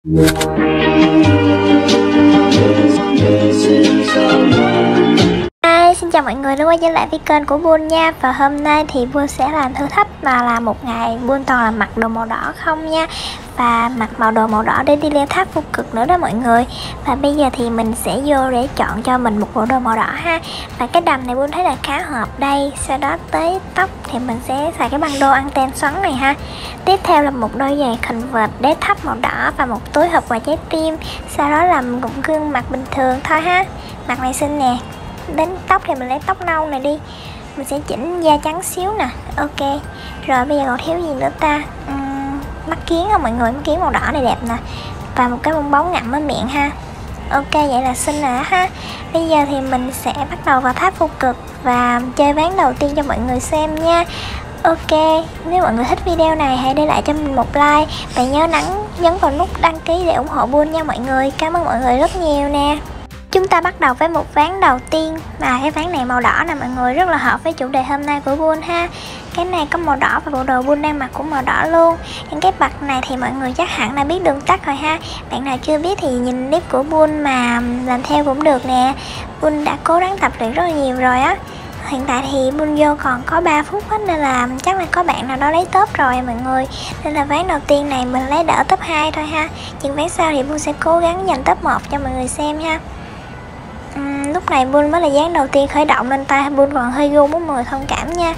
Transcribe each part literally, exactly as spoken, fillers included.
Hi, xin chào mọi người đã quay trở lại với kênh của Bull nha. Và hôm nay thì Bull sẽ làm thử thách mà là một ngày Bull toàn là mặc đồ màu đỏ không nha. Và mặc màu đồ màu đỏ để đi leo tháp vô cực nữa đó mọi người. Và bây giờ thì mình sẽ vô để chọn cho mình một bộ đồ màu đỏ ha. Và cái đầm này Bull thấy là khá hợp đây. Sau đó tới tóc thì mình sẽ xài cái băng đô anten xoắn này ha. Tiếp theo là một đôi giày Converse đế thấp màu đỏ và một túi hộp quà trái tim. Sau đó là một gương mặt bình thường thôi ha. Mặt này xinh nè. Đến tóc thì mình lấy tóc nâu này đi. Mình sẽ chỉnh da trắng xíu nè. Ok. Rồi bây giờ còn thiếu gì nữa ta? uhm, Mắt kiến không mọi người? Mắt kiến màu đỏ này đẹp nè. Và một cái bong bóng ngậm ở miệng ha. Ok, vậy là xinh rồi ha. Bây giờ thì mình sẽ bắt đầu vào tháp vô cực và chơi ván đầu tiên cho mọi người xem nha. Ok, nếu mọi người thích video này hãy để lại cho mình một like. Và nhớ nhấn nhấn vào nút đăng ký để ủng hộ Bull nha mọi người. Cảm ơn mọi người rất nhiều nè. Chúng ta bắt đầu với một ván đầu tiên. Mà cái ván này màu đỏ nè mọi người, rất là hợp với chủ đề hôm nay của Bull ha. Cái này có màu đỏ và bộ đồ Bull đang mặc cũng màu đỏ luôn. Những cái mặt này thì mọi người chắc hẳn đã biết đường tắt rồi ha. Bạn nào chưa biết thì nhìn clip của Bull mà làm theo cũng được nè. Bull đã cố gắng tập luyện rất là nhiều rồi á. Hiện tại thì Bull vô còn có ba phút hết nên là chắc là có bạn nào đó lấy top rồi mọi người. Nên là ván đầu tiên này mình lấy đỡ top hai thôi ha. Nhưng ván sau thì Bull sẽ cố gắng giành top một cho mọi người xem ha. Uhm, lúc này Bull mới là ván đầu tiên khởi động nên tay Bull còn hơi run, muốn mọi người thông cảm nha.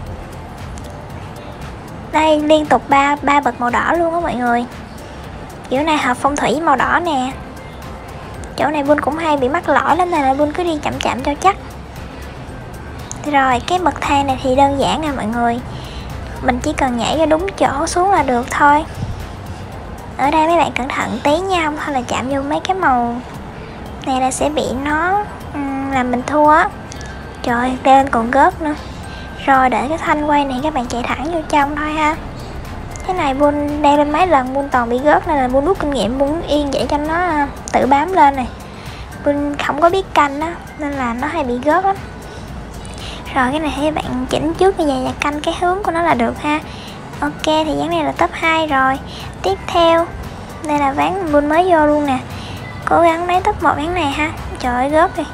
Đây liên tục ba ba bậc màu đỏ luôn á mọi người. Kiểu này hợp phong thủy màu đỏ nè. Chỗ này Bull cũng hay bị mắc lỗi lắm nên là Bull cứ đi chậm chậm cho chắc. Rồi cái bậc thang này thì đơn giản nè mọi người. Mình chỉ cần nhảy ra đúng chỗ xuống là được thôi. Ở đây mấy bạn cẩn thận tí nha, không thôi là chạm vô mấy cái màu này là sẽ bị nó um, làm mình thua á. Trời, lên còn gớt nữa. Rồi để cái thanh quay này các bạn chạy thẳng vô trong thôi ha. Cái này Bull đeo lên mấy lần Bull toàn bị gớt nên là Bull rút kinh nghiệm Bull yên vậy cho nó tự bám lên này. Bull không có biết canh á nên là nó hay bị gớt lắm. Rồi cái này thì bạn chỉnh trước như vậy và canh cái hướng của nó là được ha. Ok thì ván này là top hai rồi. Tiếp theo đây là ván Bull mới vô luôn nè. Cố gắng lấy top một ván này ha. Trời ơi gớt đi.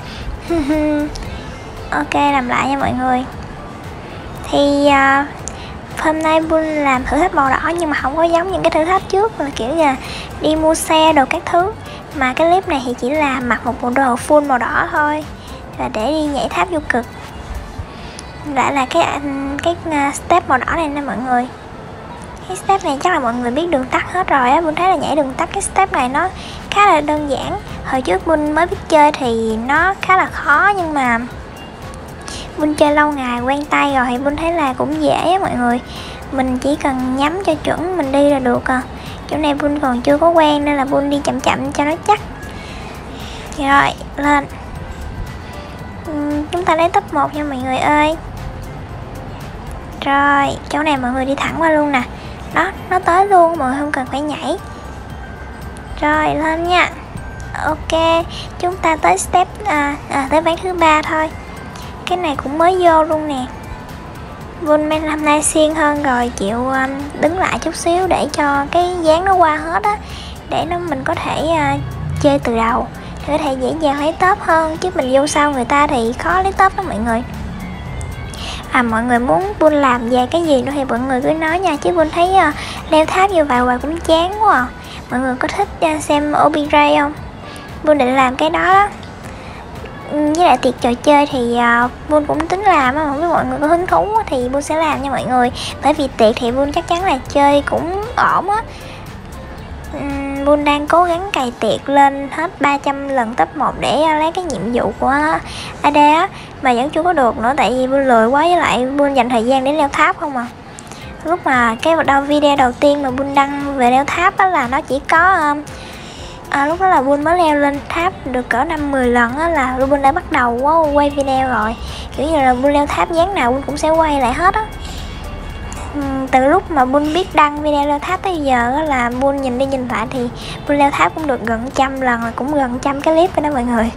Ok làm lại nha mọi người. Thì uh, hôm nay Bull làm thử thách màu đỏ nhưng mà không có giống những cái thử thách trước là kiểu là đi mua xe đồ các thứ. Mà cái clip này thì chỉ là mặc một bộ đồ full màu đỏ thôi. Và để đi nhảy tháp vô cực. Lại là cái cái step màu đỏ này nè mọi người. Cái step này chắc là mọi người biết đường tắt hết rồi á. Bull thấy là nhảy đường tắt cái step này nó khá là đơn giản. Hồi trước Bull mới biết chơi thì nó khá là khó. Nhưng mà Bull chơi lâu ngày quen tay rồi thì Bull thấy là cũng dễ á mọi người. Mình chỉ cần nhắm cho chuẩn mình đi là được à. Chỗ này Bull còn chưa có quen nên là Bull đi chậm chậm cho nó chắc. Rồi lên. Chúng ta lấy top một nha mọi người ơi. Rồi chỗ này mọi người đi thẳng qua luôn nè. Đó nó tới luôn, mọi người không cần phải nhảy. Rồi lên nha. Ok chúng ta tới step à, à, tới ván thứ ba thôi. Cái này cũng mới vô luôn nè. Bull mấy năm nay siêng hơn rồi, chịu um, đứng lại chút xíu để cho cái dáng nó qua hết á. Để nó mình có thể uh, chơi từ đầu, để có thể dễ dàng lấy top hơn. Chứ mình vô sau người ta thì khó lấy top lắm mọi người. À mọi người muốn Bull làm về cái gì nữa thì mọi người cứ nói nha. Chứ Bull thấy uh, leo tháp như vậy hoài cũng chán quá à. Mọi người có thích uh, xem Obi-Ray không? Bull định làm cái đó đó. Với lại tiệc trò chơi thì uh, Bull cũng tính làm á. Không biết mọi người có hứng thú thì Bull sẽ làm nha mọi người. Bởi vì tiệc thì Bull chắc chắn là chơi cũng ổn á. um, Bull đang cố gắng cày tiệc lên hết ba trăm lần top một để uh, lấy cái nhiệm vụ của a đê á. Mà vẫn chưa có được nữa tại vì Bull lười quá, với lại Bull dành thời gian để leo tháp không à. Lúc mà cái đầu video đầu tiên mà Bull đăng về leo tháp á là nó chỉ có uh, À, lúc đó là Bull mới leo lên tháp được cỡ năm mười lần á là Bull đã bắt đầu wow, quay video rồi. Kiểu như là Bull leo tháp dáng nào Bull cũng sẽ quay lại hết á. uhm, Từ lúc mà Bull biết đăng video leo tháp tới giờ á là Bull nhìn đi nhìn lại thì Bull leo tháp cũng được gần trăm lần, là cũng gần trăm cái clip rồi đó mọi người.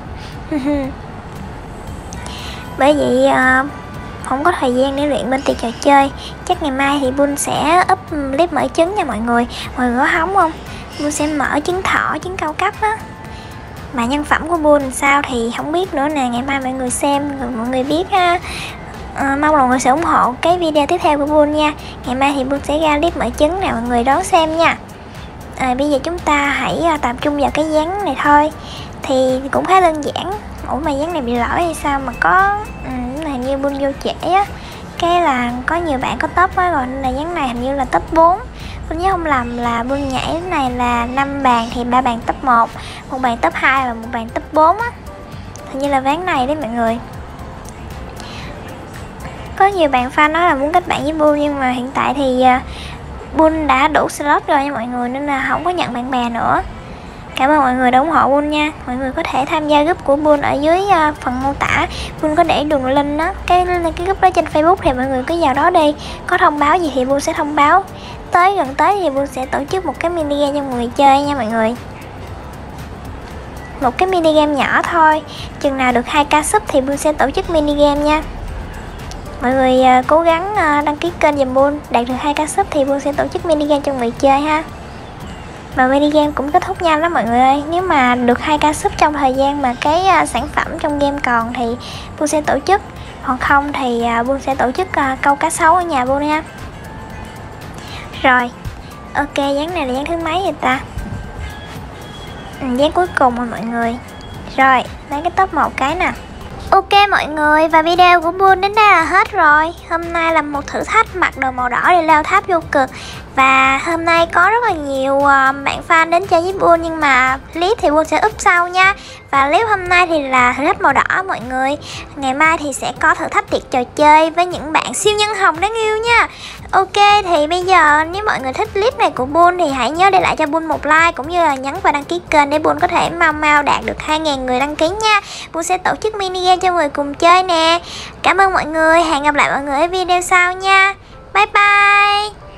Bởi vậy uh, không có thời gian để luyện bên tiệc trò chơi. Chắc ngày mai thì Bull sẽ up clip mở trứng nha mọi người. Mọi người có hóng không? Bun sẽ mở trứng thỏ, trứng cao cấp á. Mà nhân phẩm của Bun sao thì không biết nữa nè, ngày mai mọi người xem rồi mọi người biết ha. À, mong mọi người sẽ ủng hộ cái video tiếp theo của Bun nha. Ngày mai thì Bun sẽ ra clip mở trứng nè, mọi người đón xem nha. À, bây giờ chúng ta hãy tập trung vào cái dáng này thôi. Thì cũng khá đơn giản. Ủa mà dáng này bị lỗi hay sao mà có ừ, này hình như Bun vô trễ á. Cái là có nhiều bạn có top quá rồi nên là dáng này hình như là top bốn. Bun nhớ không lầm là Bun nhảy cái này là năm bàn thì ba bàn top một, một bàn top hai và một bàn top bốn á. Hình như là ván này đấy mọi người. Có nhiều bạn fan nói là muốn kết bạn với Bun nhưng mà hiện tại thì Bun đã đủ slot rồi nha mọi người nên là không có nhận bạn bè nữa. Cảm ơn mọi người đã ủng hộ Bun nha. Mọi người có thể tham gia group của Bun ở dưới uh, phần mô tả. Bun có để đường link đó, cái cái group đó trên Facebook thì mọi người cứ vào đó đi. Có thông báo gì thì Bun sẽ thông báo. Tới gần tới thì Bun sẽ tổ chức một cái mini game cho mọi người chơi nha mọi người. Một cái mini game nhỏ thôi. Chừng nào được hai k sub thì Bun sẽ tổ chức mini game nha. Mọi người uh, cố gắng uh, đăng ký kênh giùm Bun. Đạt được hai k sub thì Bun sẽ tổ chức mini game cho mọi người chơi ha. Mà mini game cũng kết thúc nhanh lắm mọi người ơi. Nếu mà được hai k sub trong thời gian mà cái uh, sản phẩm trong game còn thì Bun sẽ tổ chức. Còn không thì uh, Bun sẽ tổ chức uh, câu cá sấu ở nhà Bun nha. Rồi, ok, dáng này là dáng thứ mấy vậy ta? Ừ, dáng cuối cùng rồi mọi người. Rồi, lấy cái top một cái nè. Ok mọi người, và video của Bun đến đây là hết rồi. Hôm nay là một thử thách mặc đồ màu đỏ để leo tháp vô cực. Và hôm nay có rất là nhiều uh, bạn fan đến chơi với Bun, nhưng mà clip thì Bun sẽ up sau nha. Và clip hôm nay thì là thử thách màu đỏ mọi người. Ngày mai thì sẽ có thử thách tiệc trò chơi với những bạn siêu nhân hồng đáng yêu nha. Ok, thì bây giờ nếu mọi người thích clip này của Bun thì hãy nhớ để lại cho Bun một like, cũng như là nhấn vào đăng ký kênh để Bun có thể mau mau đạt được hai nghìn người đăng ký nha. Bun sẽ tổ chức mini game cho mọi người cùng chơi nè. Cảm ơn mọi người, hẹn gặp lại mọi người ở video sau nha. Bye bye.